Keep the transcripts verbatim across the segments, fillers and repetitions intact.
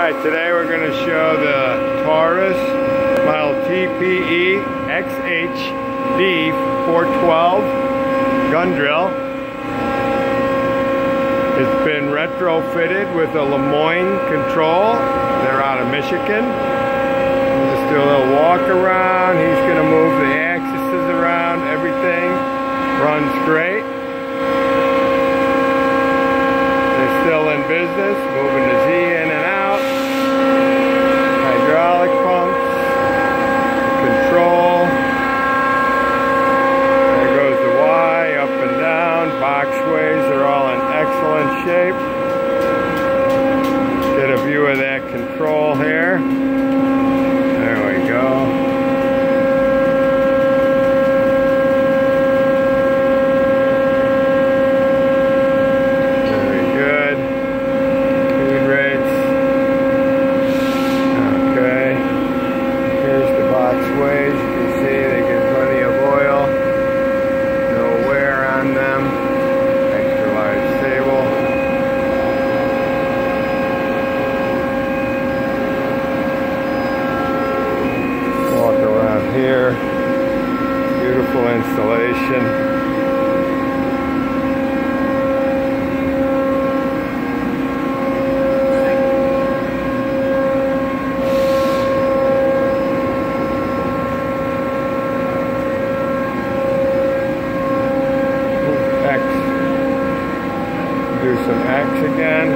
Alright, today we're going to show the Taurus model T P E X H D four twelve gun drill. It's been retrofitted with a Lemoyne control. They're out of Michigan. Just do a little walk around. He's going to move the axes around. Everything runs great. They're still in business, moving the Z in and out. Hydraulic pumps, control. There goes the Y, up and down. Boxways are all in excellent shape. Get a view of that control here. There we go. Very good. Speed rates. Okay. Here's the boxways. You can see they get plenty of oil. No wear on them. Extra large table. Walk around here. Beautiful installation. X. Do some X again.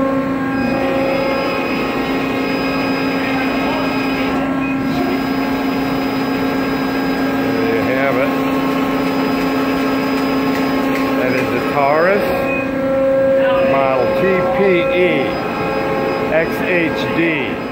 There you have it. That is the Taurus model T P E X H D.